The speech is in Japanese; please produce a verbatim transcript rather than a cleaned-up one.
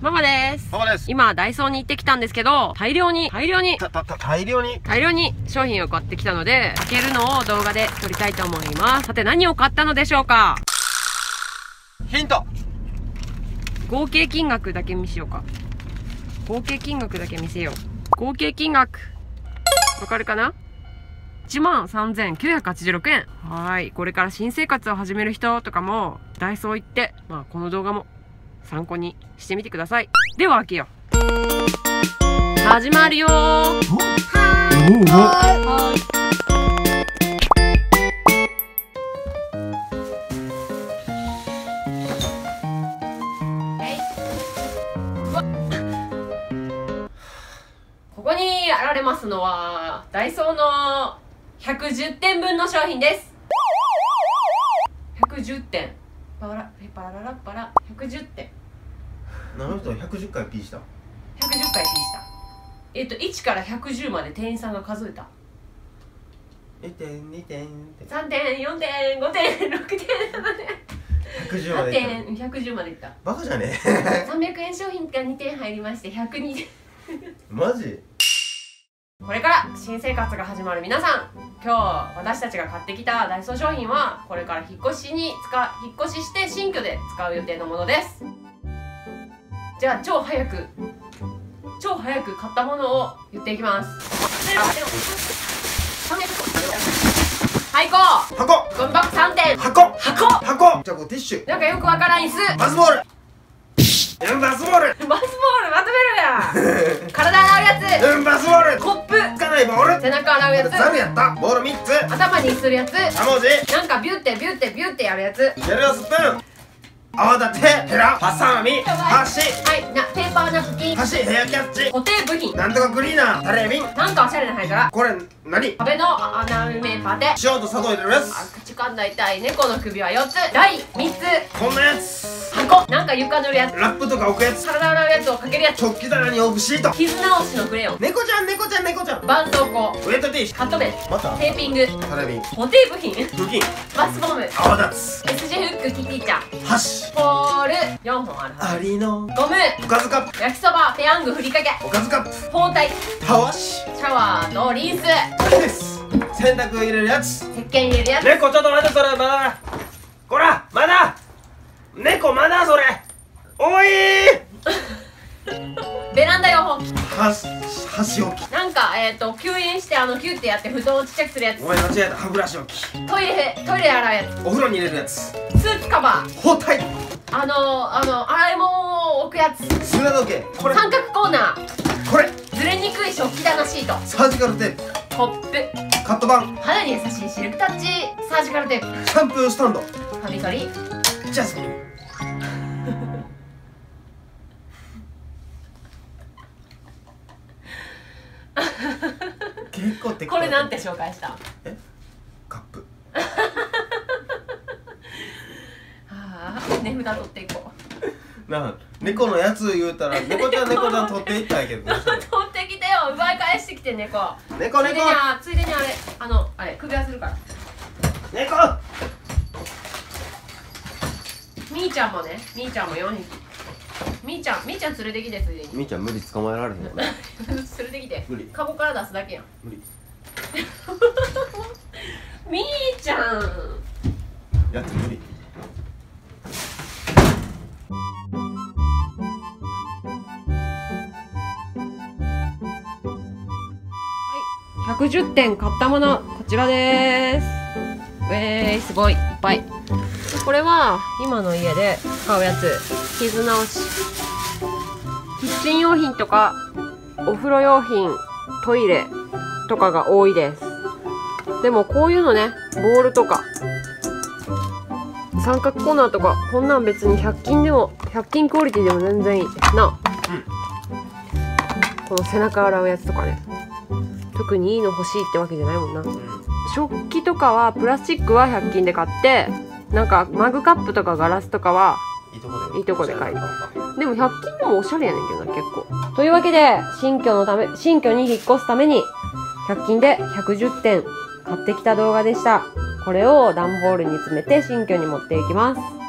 ママです。 パパです。 今、ダイソーに行ってきたんですけど、大量に、大量に、 た、た、た、大量に大量に商品を買ってきたので、開けるのを動画で撮りたいと思います。さて、何を買ったのでしょうか？ ヒント。 合計金額だけ見せようか。合計金額だけ見せよう。合計金額。わかるかな？ いちまんさんぜんきゅうひゃくはちじゅうろくえん。はい。これから新生活を始める人とかも、ダイソー行って、まあ、この動画も参考にしてみてください。では開けよう。始まるよー。はーい。はーい。ここにあられますのは、ダイソーのひゃくじゅってんぶんの商品です。ひゃくじゅってん。パラ、パララパラ、ひゃくじゅってん。 あの人ひゃくじゅっかい P した。 ひゃくじゅっかい P した。えっと、いちからひゃくじゅうまで店員さんが数えた。 いってん、にてん、 さんてん、よんてん、ごてん、ろくてん、ななてん。 ひゃくじゅうまはでいっちてん、ひゃくじゅうまでいった。 た。バカじゃねさんびゃくえん商品がにてん入りまして、ひゃくにてん。 マジ？ これから新生活が始まる皆さん、今日私たちが買ってきたダイソー商品はこれから引っ越しに使う引っ越しして新居で使う予定のものです。じゃあ超早く超早く買ったものを言っていきます。はいこ箱ゴミ箱さんてん。 箱箱箱じゃあこうティッシュ。 なんかよくわからん椅子。 バスボール。うんバスボール。 バスボールまとめろや。体洗うやつ。 うんバスボール。 コップ。 つかないボール。 背中洗うやつ。 ザルやった。ボールみっつ。 頭にするやつ。 しゃもじ。 なんかビュってビュってビュってやるやつ。 ジェルスプーン。泡立てヘラハサミ箸。 はいなペーパーナプキン。 箸ヘアキャッチ。 固定部品。 なんとかクリーナータレビン。 なんかおしゃれな灰皿。 これ何？ 壁の穴埋めパテ。 塩と砂糖入れるやつ。 あ口かんだ痛い。猫の首はよっつ。台みっつ。 こんなやつ。 箱なんか床塗るやつ。 ラップとか置くやつ。 体洗うやつをかけるやつ。 食器棚に置くシート。 傷直しのクレヨン。 猫ちゃん猫ちゃん猫ちゃん。 絆創膏。 ウエットティッシュ。 カット面。 またテーピング。 タレビン。 固定部品。 布巾。 バスボム。 泡立つ。 S 字フックキティちゃん。 箸。 ポールよんほんあるはありのず。ゴム。 おかずカップ。 焼きそばペヤングふりかけ。 おかずカップ。 包帯。 たわし。 シャワーとリンス。 です洗濯入れるやつ。 石鹸入れるやつ。 猫ちょっと待ってそれまだこらまだ猫まだそれおいベランダよんほん。 箸箸置き。 なんかえっ、ー、と吸引してあのキュッてやって布団をちっちゃくするやつ。 お前間違えた。歯ブラシ置き。 トイレトイレ洗うやつ。 お風呂に入れるやつ。 スーツカバー。 包帯。 あのあの洗い物を置くやつ。 砂時計。これ三角コーナー。 これずれにくい食器棚シート。 サージカルテープ。 コップ。 カット板。 肌に優しいシルクタッチサージカルテープ。 シャンプースタンド。 カビ取り。 ジャスミン。結構適当。 これなんて紹介した？ えカップ。 ああ値札取っていこう。 なあ猫のやつ言うたら猫ちゃん猫ちゃん取っていったんやけどね。 取ってきてよ。奪い返してきて猫。 猫猫ついでにあついでにあれあのあれ首輪するから。 猫。 みーちゃんもねみーちゃんもよんひき。みーちゃんみーちゃん連れてきてついでに。 みーちゃん無理捕まえられへんよね。 連れてきて。 無理。 カゴから出すだけやん。 無理。 みーちゃん。 やつ無理。 ひゃくじゅってん買ったものこちらでーす。えーすごいいっぱい。これは今の家で使うやつ。傷直しキッチン用品とかお風呂用品トイレとかが多いです。でもこういうのねボールとか三角コーナーとかこんなん別にひゃく均でもひゃく均クオリティでも全然いいな、うん、この背中洗うやつとかね特にいいの欲しいってわけじゃないもんな、うん、食器とかはプラスチックはひゃく均で買ってなんかマグカップとかガラスとかはいいとこで買いでもひゃく均でもおしゃれやねんけどな結構というわけで新居のため新居に引っ越すためにひゃく均でひゃくじゅってん買ってきた動画でした。これを段ボールに詰めて新居に持っていきます。